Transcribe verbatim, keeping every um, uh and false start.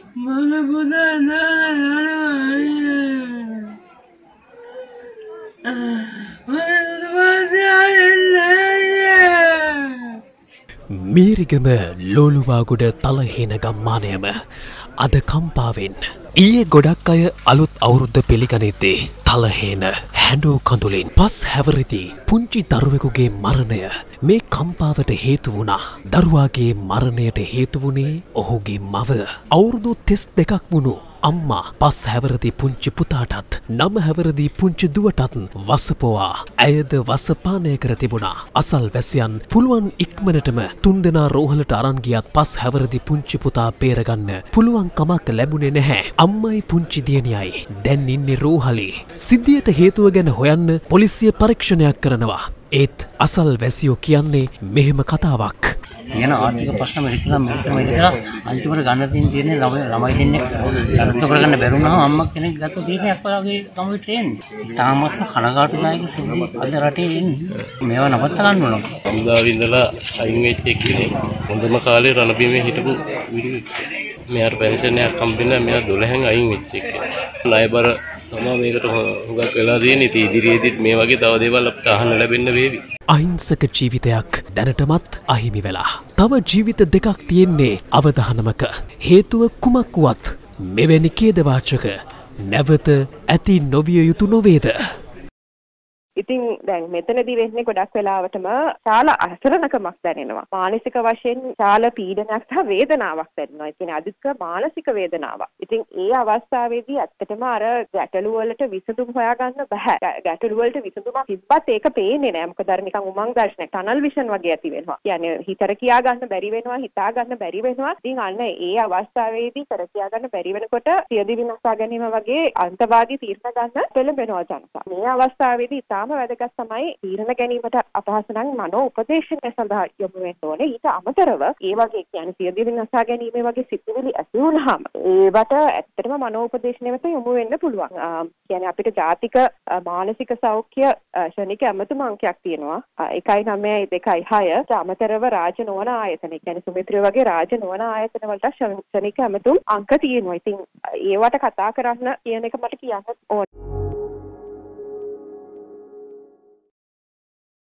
මගේ පුතා මීරිගම ලෝලුවාගොඩ තලහේන ගම්මානයම අද කම්පාවෙන් ඊයේ ගොඩක් අය අලුත් අවුරුද්ද පිළිගනිද්දී තලහේන හැඬු කඳුලින් පස් හැවරිදි පුංචි දරුවෙකුගේ මරණය මේ කම්පාවට හේතු වුණා. දරුවාගේ මරණයට හේතු වුණේ ඔහුගේ මව. අවුරුදු තිස් දෙකක් වුණු අම්මා පස් හැවරදි පුංචි පුතාටත් නම හැවරදි පුංචි දුවටත් වසපොවා ඇයද වසපානය කර තිබුණා. අසල් වැසියන් පුළුවන් ඉක්මනටම තුන්දෙනා රෝහලට අරන් ගියත් පස් හැවරදි පුංචි පුතා බේරගන්න පුළුවන් කමක් ලැබුණේ නැහැ. අම්මයි පුංචි දියණියයි දැන් ඉන්නේ රෝහලේ. සිද්ධියට හේතුව ගැන හොයන්න පොලිසිය පරීක්ෂණයක් කරනවා. ඒත් අසල් වැසියෝ කියන්නේ මෙහෙම කතාවක්. තියෙන ආර්ථික ප්‍රශ්න මෙහෙකලා මෙහෙකම ඉඳලා අන්තිමට ගන්න තියෙන තියෙන ළමයි ළමයි දෙන්නේ අරස කරගන්න බැරුණාම අම්මා කෙනෙක් ගත්ත තීරණයක් වගේ තමයි තියෙන්නේ. තාමත් කනගාටුදායක සිද්ධි අද රටේ එන්නේ. මේවා නවත්ත ගන්න ඕන. අමුදාවේ ඉඳලා අයින් වෙච්ච එක්කෙනෙක් හොඳම කාලේ රණබිමේ හිටපු විදිහට මෙයාට පෙන්ෂන් එකක් හම්බෙන්න මෙයා දොළහෙන් අයින් වෙච්ච එක්කෙනෙක්. ණයබර තමයි මේකට හුඟක් වෙලා තියෙන්නේ. ඉතින් ඉදිරියේදීත් මේ වගේ තව දේවල් අපිට අහන්න ලැබෙන්න වේවි. අහිංසක ජීවිතයක් දැනටමත් අහිමි වෙලා. තව ජීවිත දෙකක් තියෙන්නේ අවධානමක. හේතුව කුමක් වුවත් මෙවැනි ඛේදවාචක නැවත ඇති නොවිය යුතු නොවේද? ඉතින් දැන් මෙතනදී වෙන්නේ ගොඩක් වෙලාවටම ශාල අසරණකමක් දැනෙනවා. මානසික වශයෙන් ශාල පීඩනයක් සහ වේදනාවක් දැනෙනවා. ඒ කියන්නේ අධික මානසික වේදනාවක්. ඉතින් ඒ අවස්ථාවේදී ඇත්තටම අර ගැටලු වලට විසඳුම් හොයාගන්න බෑ. ගැටලු වලට විසඳුමක් තිබ්බත් ඒක පේන්නේ නෑ. මොකද අර නිකන් උමං දර්ශනයක් ටනල් විෂන් වගේ ඇති වෙනවා. කියන්නේ හිතර කියා ගන්න බැරි වෙනවා, හිතා ගන්න බැරි වෙනවා. ඉතින් අන්න ඒ අවස්ථාවේදී කර කියා ගන්න බැරි වෙනකොට සියදිවි නසා ගැනීම වගේ අන්තවාදී තීරණ ගන්න පෙළඹෙනවා ජනතා. මේ අවස්ථාවේදී තාම වැදගත් තමයි තීරණ ගැනීමට අපහසු නම් මනෝ උපදේශනය සඳහා යොමු වෙන්න ඕනේ. ඊට අමතරව ඒ වගේ කියන්නේ සියදිවි නසා ගැනීම වගේ සිතුවිලි ඇති වුණාම ඒවට ඇත්තටම මනෝ උපදේශනය වෙත යොමු වෙන්න පුළුවන්. කියන්නේ අපිට ජාතික මානසික සෞඛ්‍ය ශනික ඇමතුම් අංකයක් තියෙනවා. එකයි නවය දෙකයි හය. ඊට අමතරව රාජ නොවන ආයතන, කියන්නේ සුමිත්‍රය වගේ රාජ නොවන ආයතන වලට ශනික ඇමතුම් අංක තියෙනවා. ඉතින් ඒවට කතා කරන්න කියන එක මට කියන්න ඕනේ.